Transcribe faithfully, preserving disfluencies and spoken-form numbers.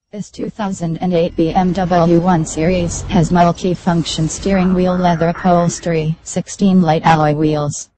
This two thousand eight B M W one Series has multi-function steering wheel, leather upholstery, sixteen light alloy wheels,